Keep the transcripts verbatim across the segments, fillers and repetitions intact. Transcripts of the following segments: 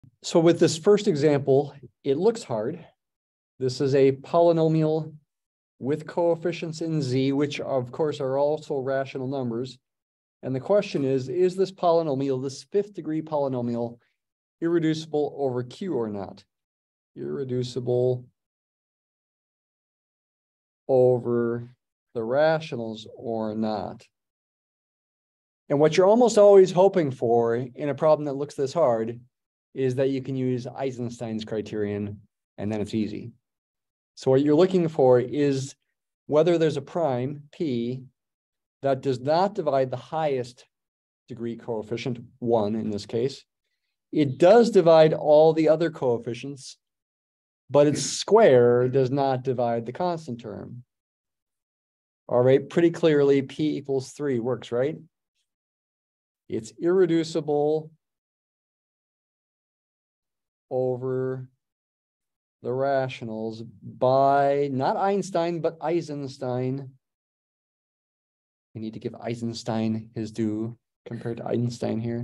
So with this first example, it looks hard. This is a polynomial with coefficients in z, which of course are also rational numbers. And the question is, is this polynomial, this fifth degree polynomial, irreducible over Q or not? Irreducible over the rationals or not? And what you're almost always hoping for in a problem that looks this hard is that you can use Eisenstein's criterion, and then it's easy. So what you're looking for is whether there's a prime, P, that does not divide the highest degree coefficient, one in this case. It does divide all the other coefficients, but its square does not divide the constant term. All right, pretty clearly, P equals three works, right? It's irreducible over the rationals by not Einstein, but Eisenstein. We need to give Eisenstein his due compared to Einstein here.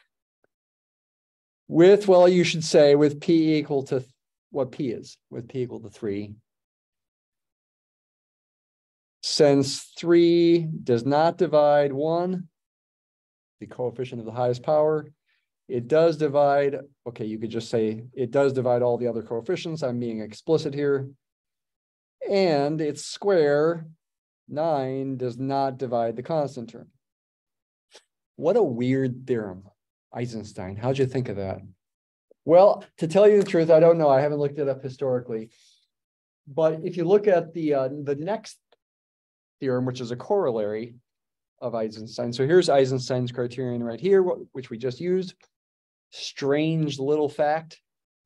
With, well, you should say with P equal to what P is, with P equal to three. Since three does not divide one, the coefficient of the highest power, it does divide, okay, you could just say it does divide all the other coefficients. I'm being explicit here. And its square, nine, does not divide the constant term. What a weird theorem, Eisenstein. How'd you think of that? Well, to tell you the truth, I don't know. I haven't looked it up historically. But if you look at the, uh, the next theorem, which is a corollary of Eisenstein. So here's Eisenstein's criterion right here, which we just used. Strange little fact.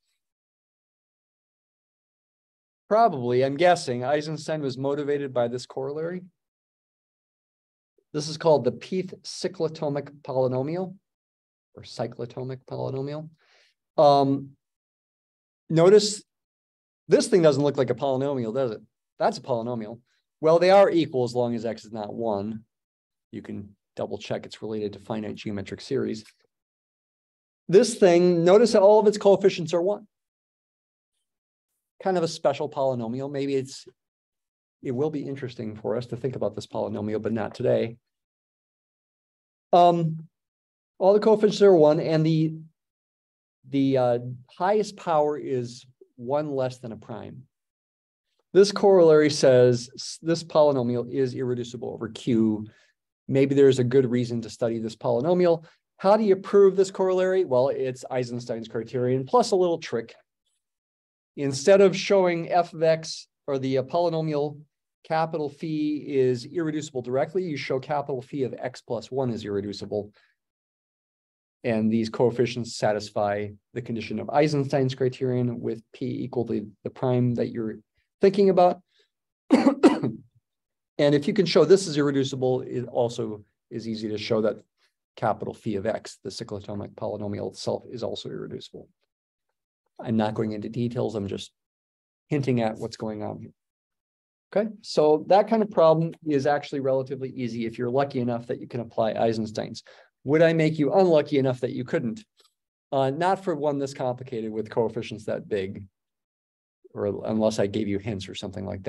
Probably, I'm guessing, Eisenstein was motivated by this corollary. This is called the Pth cyclotomic polynomial, or cyclotomic polynomial. Um, notice this thing doesn't look like a polynomial, does it? That's a polynomial. Well, they are equal as long as x is not one. You can double check it's related to finite geometric series. This thing, notice that all of its coefficients are one. Kind of a special polynomial. Maybe it's, it will be interesting for us to think about this polynomial, but not today. Um, all the coefficients are one, and the, the uh, highest power is one less than a prime. This corollary says this polynomial is irreducible over Q. Maybe there's a good reason to study this polynomial. How do you prove this corollary? Well, it's Eisenstein's criterion plus a little trick. Instead of showing f of x, or the uh, polynomial capital phi is irreducible directly, you show capital phi of x plus one is irreducible. And these coefficients satisfy the condition of Eisenstein's criterion with p equal to the prime that you're thinking about. And if you can show this is irreducible, it also is easy to show that capital phi of x, the cyclotomic polynomial itself, is also irreducible. I'm not going into details. I'm just hinting at what's going on here. Okay, so that kind of problem is actually relatively easy if you're lucky enough that you can apply Eisenstein's. Would I make you unlucky enough that you couldn't? Uh, not for one this complicated with coefficients that big, or unless I gave you hints or something like that.